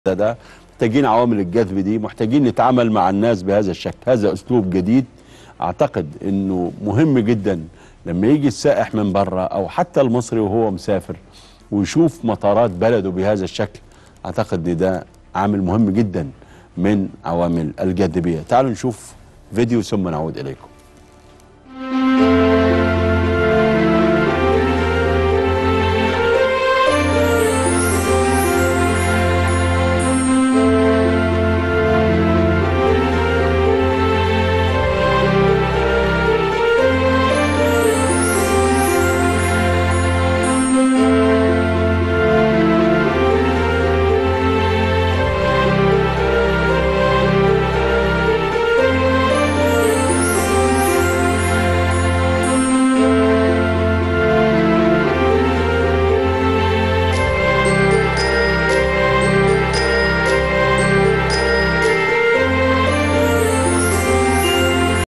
ده محتاجين عوامل الجذب دي، محتاجين نتعامل مع الناس بهذا الشكل. هذا اسلوب جديد اعتقد انه مهم جدا لما يجي السائح من بره او حتى المصري وهو مسافر ويشوف مطارات بلده بهذا الشكل. اعتقد ان ده عامل مهم جدا من عوامل الجاذبيه. تعالوا نشوف فيديو ثم نعود اليكم.